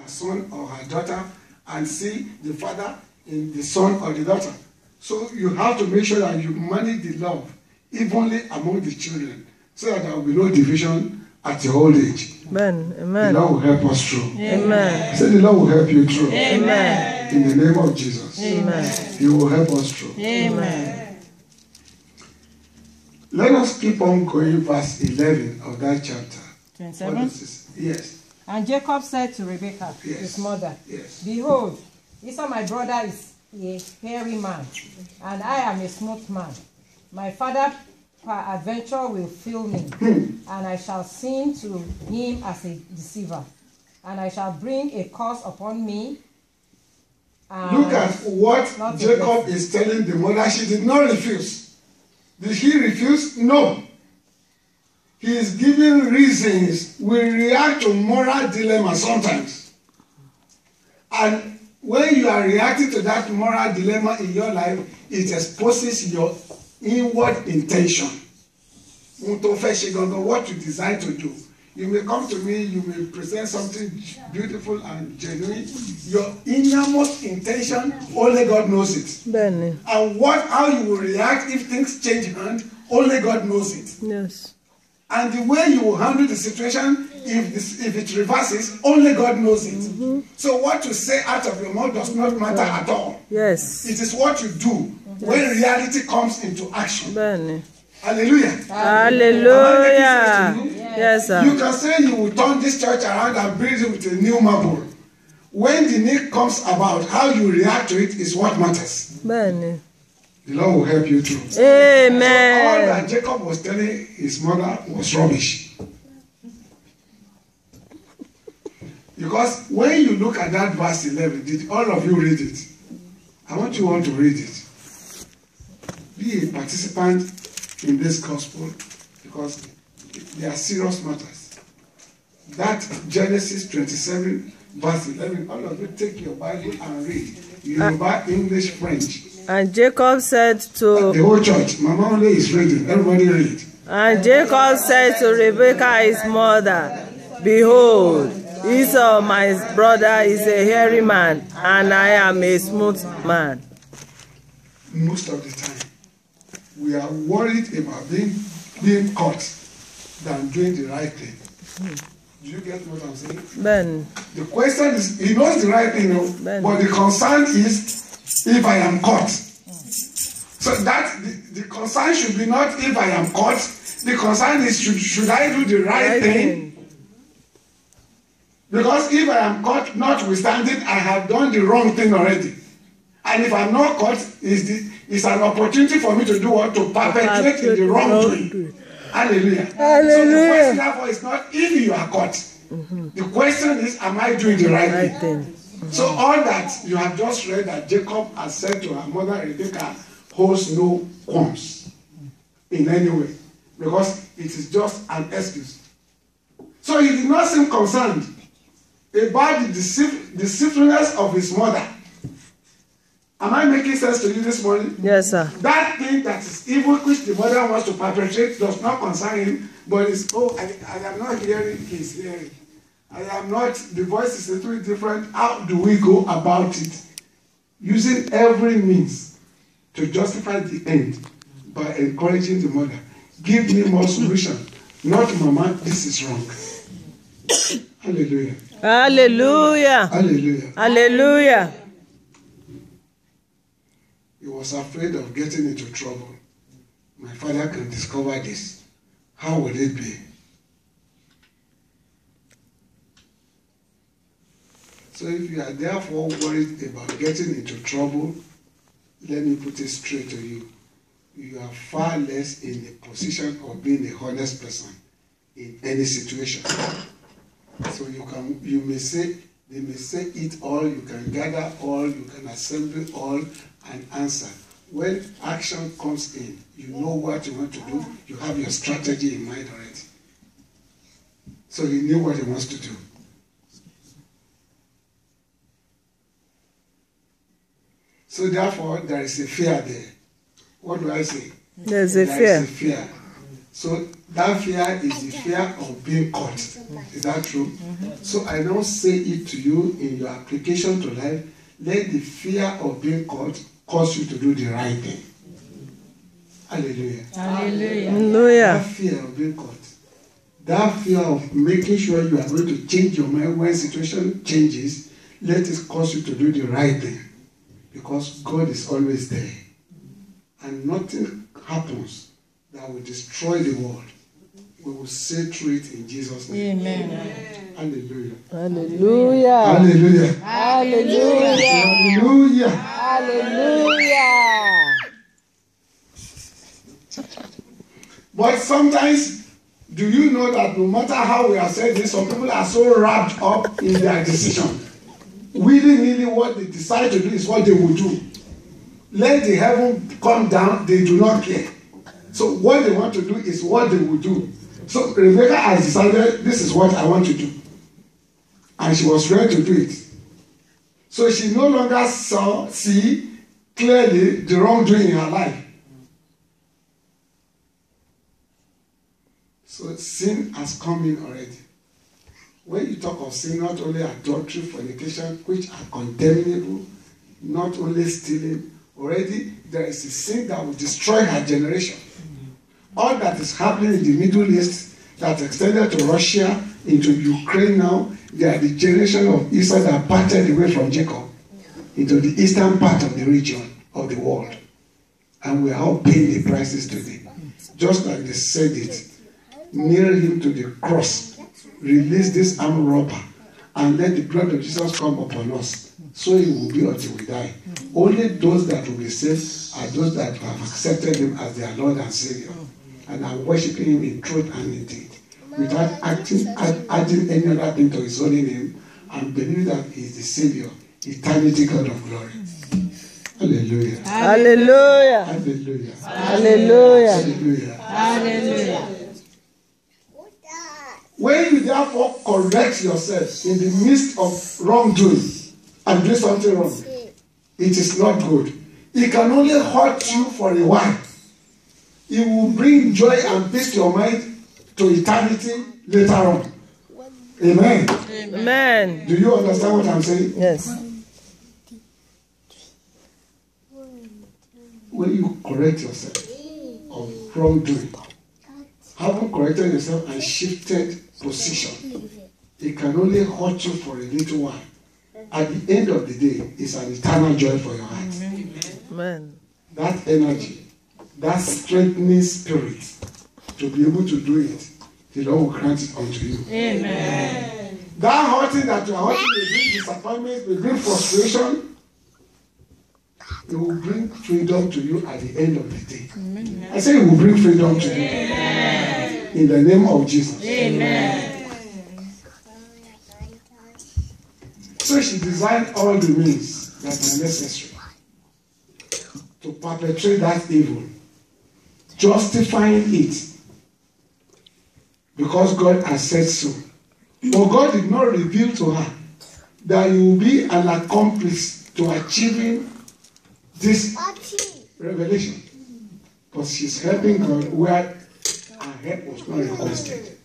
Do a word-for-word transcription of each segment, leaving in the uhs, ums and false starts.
her son or her daughter and see the father in the son or the daughter. So you have to make sure that you manage the love evenly among the children so that there will be no division at your old age. Amen. Amen. The Lord will help us through. Amen. Say the Lord will help you through. Amen. In the name of Jesus. Amen. He will help us through. Amen. Let us keep on going, verse eleven of that chapter. twenty-seven. What is this? Yes. And Jacob said to Rebekah, Yes. his mother, Yes. Behold, Esau my brother is a hairy man, and I am a smooth man. My father peradventure will fill me, and I shall seem to him as a deceiver, and I shall bring a curse upon me. And Look at what not a Jacob blessing. is telling the mother. She did not refuse. Did he refuse? No. He is giving reasons. We react to moral dilemma sometimes. And when you are reacting to that moral dilemma in your life, it exposes your inward intention. What you desire to do. You may come to me, you may present something beautiful and genuine. Your innermost intention, only God knows it. Benny. And what, how you will react if things change hand, only God knows it. Yes. And the way you will handle the situation, if this, if it reverses, only God knows it. Mm-hmm. So what you say out of your mouth does not matter at all. Yes. It is what you do mm-hmm. when reality comes into action. Benny. Hallelujah. Hallelujah. Yes, sir. You can say you will turn this church around and build it with a new marble. When the need comes about, how you react to it is what matters. Benny. The Lord will help you through. Amen. So all that Jacob was telling his mother was rubbish. Because when you look at that verse eleven, did all of you read it? I want you all to read it. Be a participant in this gospel because they are serious matters. That Genesis twenty-seven verse eleven, all of you take your Bible and read. Yoruba, English, French. And Jacob said to the whole church, Mama only is reading, everybody read. And Jacob said to Rebekah his mother, Behold, Esau my brother is a hairy man, and I am a smooth man. Most of the time, we are worried about being being caught than doing the right thing. Do you get what I'm saying? Ben. The question is, he knows the right thing, no? But the concern is, if I am caught. So that the, the concern should be not if I am caught. The concern is, should, should I do the right, right thing? thing? Because if I am caught, notwithstanding, I have done the wrong thing already. And if I'm not caught, it's, the, it's an opportunity for me to do what? To perpetuate in the wrongdoing. Hallelujah. Hallelujah. So the question therefore is not if you are caught. Mm-hmm. The question is, am I doing the right, right thing? thing? Mm-hmm. So all that you have just read that Jacob has said to her mother Rebekah holds no qualms in any way. Because it is just an excuse. So he did not seem concerned about the deceit, deceitfulness of his mother. Am I making sense to you this morning? Yes, sir. That thing that is evil which the mother wants to perpetrate does not concern him, but it's, oh, I, I am not hearing his hearing. I am not, the voice is a little different. How do we go about it? Using every means to justify the end by encouraging the mother. Give me more solution. Not, Mama, this is wrong. Hallelujah. Hallelujah. Hallelujah. Hallelujah. He was afraid of getting into trouble. My father can discover this. How will it be? So if you are therefore worried about getting into trouble, let me put it straight to you. You are far less in the position of being a honest person in any situation. So you can, you may say, they may say it all, you can gather all, you can assemble all, and answer. When action comes in, you know what you want to do, you have your strategy in mind already. So he knew what he wants to do. So therefore, there is a fear there. What do I say? There's a there fear. Is a fear. So that fear is the fear of being caught. Is that true? Mm-hmm. So I now say it to you in your application to life. Let the fear of being caught cause you to do the right thing. Hallelujah. Hallelujah. Hallelujah. That fear of being caught. That fear of making sure you are going to change your mind when situation changes, let it cause you to do the right thing. Because God is always there. And nothing happens that will destroy the world. We will say through it in Jesus' name. Amen. Hallelujah. Hallelujah. Hallelujah. Hallelujah. Hallelujah. Hallelujah. But sometimes, do you know that no matter how we are saying this, some people are so wrapped up in their decision. Really, really what they decide to do is what they will do. Let the heaven come down, they do not care. So what they want to do is what they will do. So Rebecca has decided, this is what I want to do. And she was ready to do it. So she no longer saw, see clearly the wrongdoing in her life. So sin has come in already. When you talk of sin, not only adultery, fornication, which are condemnable, not only stealing, already there is a sin that will destroy her generation. All that is happening in the Middle East, that extended to Russia, into Ukraine now, they are the generation of Esau that parted away from Jacob into the eastern part of the region of the world. And we are all paying the prices today. Just like they said it, nail him to the cross, release this armed robber, and let the blood of Jesus come upon us. So it will be until we die. Only those that will be saved are those that have accepted him as their Lord and Savior and are worshiping him in truth and in deed, without acting, add, adding any other thing to his holy name, and believing that he is the Savior, eternity God of glory. Hallelujah. Hallelujah. Hallelujah. Hallelujah. Hallelujah. Hallelujah. When you therefore correct yourself in the midst of wrongdoing and do something wrong, it is not good. It can only hurt you for a while. It will bring joy and peace to your mind to eternity later on. Amen. Amen. Do you understand what I'm saying? Yes. When you correct yourself of wrongdoing, having corrected yourself and shifted position, it can only hurt you for a little while. At the end of the day, it's an eternal joy for your heart. Amen. That energy, that strengthening spirit to be able to do it, the Lord will grant it unto you. Amen. That hurting that you are hurting will bring disappointment, will bring frustration. It will bring freedom to you at the end of the day. Amen. I say it will bring freedom to you. Amen. In the name of Jesus. Amen. So she designed all the means that are necessary to perpetrate that evil, justifying it because God has said so. But God did not reveal to her that you will be an accomplice to achieving this revelation. But she's helping God where her help was not requested.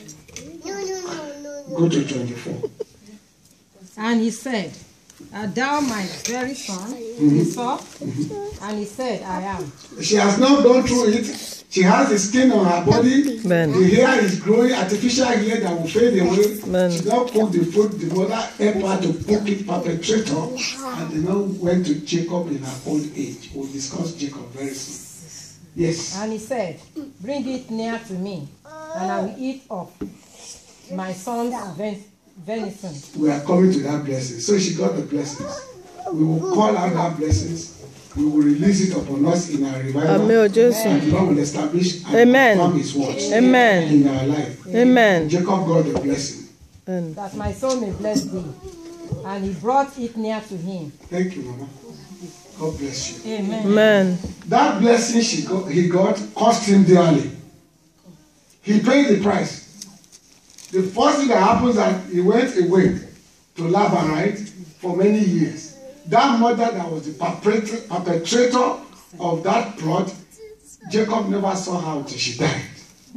Go to twenty-four. And he said, art thou my very son? He saw, and he said, I am. She has not gone through it. She has the skin on her body. Amen. The hair is growing, artificial hair that will fade away. Amen. She now cooked the food, the mother helped her to cook it, perpetrator, and they now went to Jacob in her old age. We'll discuss Jacob very soon. Yes. And he said, bring it near to me, and I will eat of my son's ven- venison. We are coming to that blessing. So she got the blessings. We will call out that blessings. We will release it upon us in our revival. Amen. And the Lord will establish and Amen. confirm his words Amen. in our life. Amen. Jacob got the blessing. Amen. That my son may bless thee. And he brought it near to him. Thank you, Mama. God bless you. Amen. Amen. That blessing she got, he got cost him dearly. He paid the price. The first thing that happens is that he went away to Laban, right, for many years. That mother that was the perpetrator of that plot, Jacob never saw her until she died.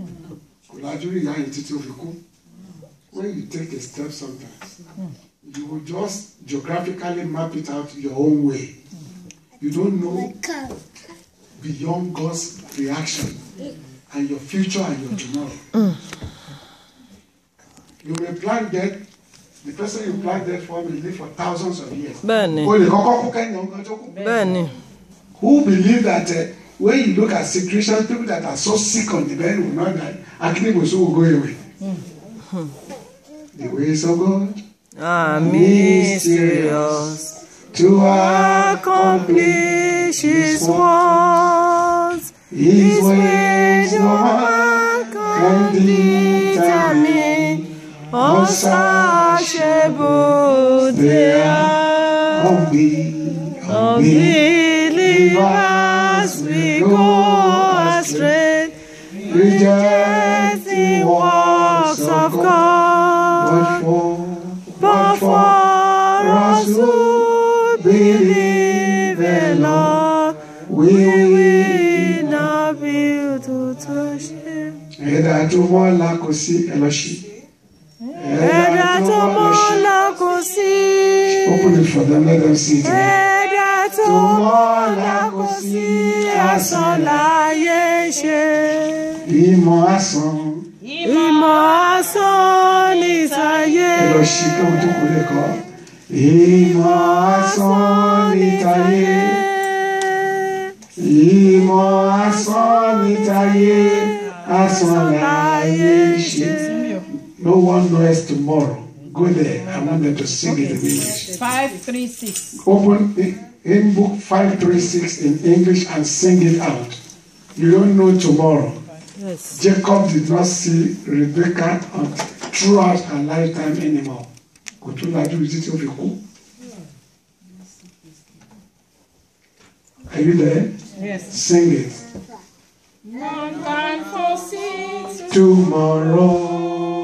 When you take a step sometimes, you will just geographically map it out your own way. You don't know beyond God's reaction and your future and your tomorrow. Mm. You may plan death. The person you plan death for will live for thousands of years. Benny. Benny. Who believe that uh, when you look at sick Christians, people that are so sick on the bed will not die, actually will so go away. Mm. The ways of God are mysterious to accomplish His words. His ways no one can determine. Unsearchable they are. Unbelievers we go astray, rejecting works of God. But for, but for us who believe in Lord, we will not be able to touch Him. Ẹ̀dá tó mọ́ la kò sí ẹlọ́ṣì. Ẹ̀dá tó mọ́ la kò sí. Open it for them, let them see it. Ẹ̀dá tó mọ́ la kò sí. Asán láyé ṣe. Ìmọ̀ asán. Ìmọ̀ asán ní táyé. Ẹlọ́ṣì tó ń tó kò lè kọ́. Ìmọ̀ asán ní táyé. Ìmọ̀ asán ní táyé. Asán láyé ṣe. No one knows tomorrow. Go there. I want them to sing okay. it in English. five three six. Open in book five three six in English and sing it out. You don't know tomorrow. Yes. Jacob did not see Rebecca throughout her lifetime anymore. Are you there? Yes. Sing it. None can foresee tomorrow.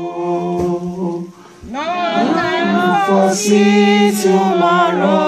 None can foresee tomorrow.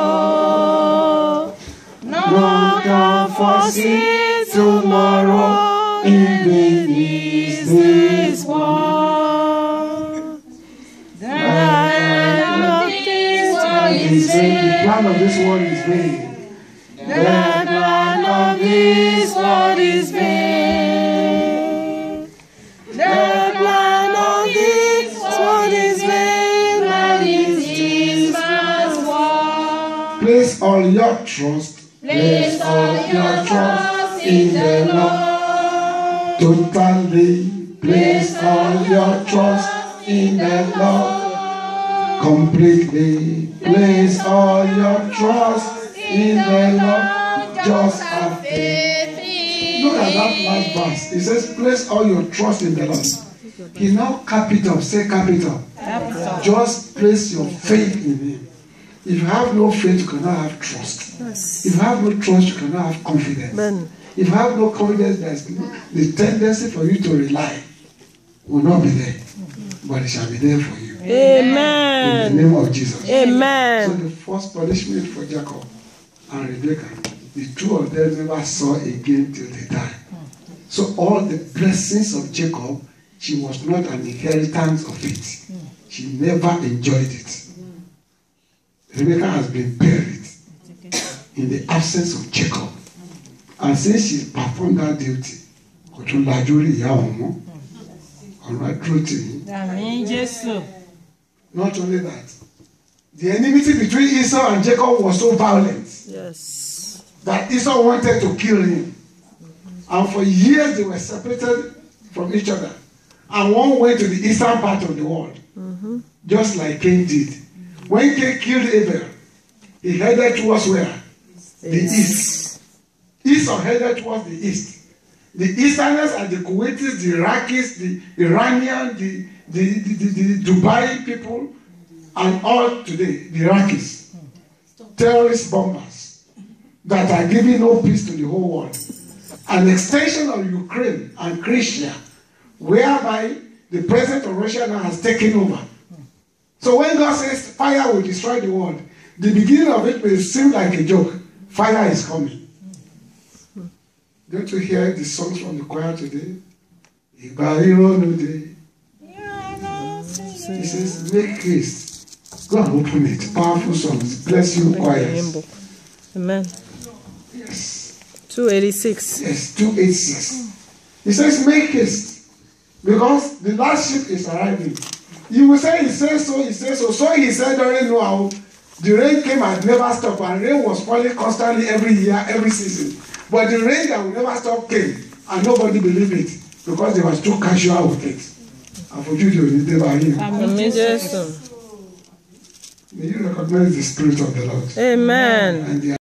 None can foresee tomorrow. Even is this world. The plan of this world is vain. The plan of this world is vain. The plan of this world is vain. The plan of this world is vain, and it is man's world. Place all your trust, place all your trust in the Lord. Totally place all your trust in the Lord. Completely place all your trust in the Lord. Just have faith. Look at that last verse. It says, place all your trust in the Lord. He now capital, say capital. Capital. Just place your faith in Him. If you have no faith, you cannot have trust. Yes. If you have no trust, you cannot have confidence. Ben. If you have no confidence, there's no, the tendency for you to rely will not be there. But it shall be there for you. Amen. In the name of Jesus. Amen. So the first punishment for Jacob and Rebekah, the two of them never saw again till they died. So all the blessings of Jacob, she was not an inheritance of it. She never enjoyed it. Rebekah has been buried in the absence of Jacob. And since she performed that duty, not only that, the enmity between Esau and Jacob was so violent. Yes. That Esau wanted to kill him. And for years they were separated from each other. And one went to the eastern part of the world, mm-hmm. just like Cain did. When Cain killed Abel, he headed towards where? The east. Esau headed towards the east. The Easterners are the Kuwaitis, the Iraqis, the Iranians, the, the, the, the, the Dubai people, and all today, the Iraqis. Terrorist bombers that are giving no peace to the whole world. An extension of Ukraine and Crimea, whereby the president of Russia now has taken over. So when God says fire will destroy the world, the beginning of it may seem like a joke. Fire is coming. Don't you hear the songs from the choir today? He says, make haste. Go and open it. Powerful songs. Bless you, choirs. Amen. Yes. two eighty-six. Yes, two eighty-six. He says, make haste. Because the last ship is arriving. You will say, he says so, he says so. So he said during Noah, the rain came and never stopped. And rain was falling constantly every year, every season. But the rain that will never stop came. And nobody believed it. Because they were too casual with it. And for you to never hear. Amen. May you recognize the Spirit of the Lord. Amen. And the